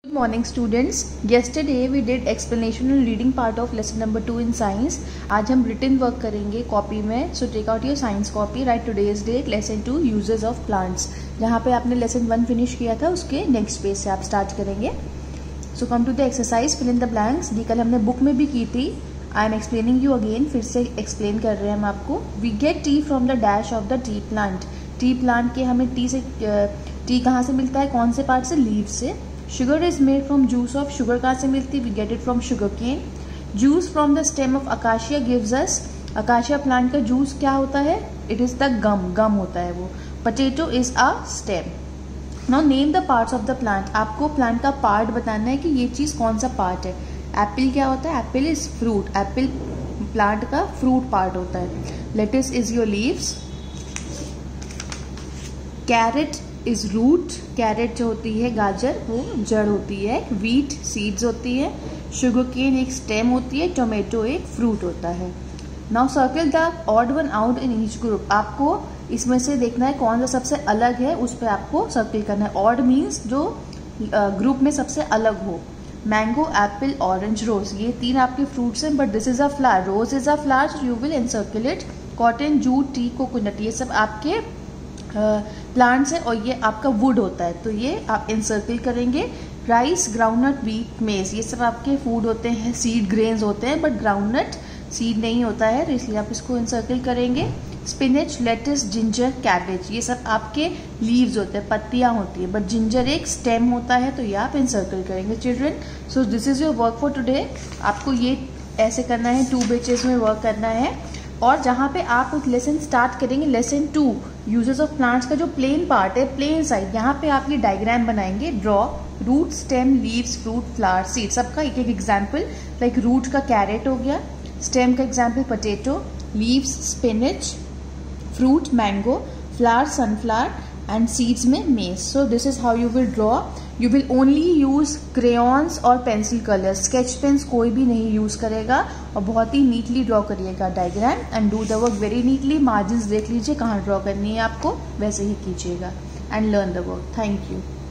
Good morning students. Yesterday we did explanation and reading part of lesson number 2 in science. आज हम written work करेंगे copy में. So take out your science copy. Write today's date. Lesson 2 uses of plants. जहाँ पे आपने lesson 1 finish किया था उसके next page से आप start करेंगे. So come to the exercise. Fill in the blanks. ये कल हमने book में भी की थी. I am explaining you again. फिर से explain कर रहे हैं हम आपको. We get tea from the dash of the tea plant. Tea plant के हमें tea से tea कहाँ से मिलता है, कौन से part से, leaves से. Sugar is made from juice of sugar. कहाँ से मिलती है? We get it from sugar cane. Juice from the stem of acacia gives us. acacia plant का juice क्या होता है? It is the gum होता है वो. Potato is a stem. Now name the parts of the plant. आपको plant का part बताना है कि ये चीज़ कौन सा part है. Apple क्या होता है? Apple is fruit. Apple plant का fruit part होता है. Lettuce is your leaves. Carrot is root. Carrot जो होती है गाजर वो जड़ होती है. व्हीट सीड्स होती है. शुगर केन एक स्टेम होती है. टोमेटो एक फ्रूट होता है. Now circle the odd one out in each group. आपको इसमें से देखना है कौन सा सबसे अलग है, उस पर आपको सर्कल करना है. ऑड मीन्स जो ग्रुप में सबसे अलग हो. मैंगो, एप्पल, ऑरेंज, रोज, ये तीन आपके फ्रूट्स हैं, but this is a flower. Rose is a flower, so you will encircle it. Cotton, jute, tea, coconut, ये सब आपके प्लांट्स है और ये आपका वुड होता है, तो ये आप इंसर्कल करेंगे. राइस, ग्राउंडनट, व्हीट, मेज, ये सब आपके फूड होते हैं. सीड ग्रेन्स होते हैं, बट ग्राउंडनट सीड नहीं होता है, तो इसलिए आप इसको इंसर्कल करेंगे. स्पिनच, लेटस, जिंजर, कैबेज, ये सब आपके लीव्स होते हैं, पत्तियां होती है, बट जिंजर एक स्टेम होता है, तो ये आप इंसर्कल करेंगे. Children, so this is your work for today. आपको ये ऐसे करना है, 2 बैचेस में वर्क करना है. और जहाँ पे आप लेसन स्टार्ट करेंगे, लेसन 2 यूजेस ऑफ प्लांट्स का जो प्लेन पार्ट है, प्लेन साइड, यहाँ पे आप ये डायग्राम बनाएंगे. Draw root, stem, leaves, fruit, flower, seed, सबका एक एक एग्जाम्पल. लाइक रूट का कैरेट हो गया, स्टेम का example potato, leaves spinach, fruit mango, flower sunflower and seeds में maize. So this is how you will draw. You will only use crayons और pencil colours. Sketch pens कोई भी नहीं use करेगा और बहुत ही नीटली ड्रॉ करिएगा diagram and do the work very neatly. Margins देख लीजिए कहाँ ड्रॉ करनी है आपको, वैसे ही कीजिएगा and learn the work. Thank you.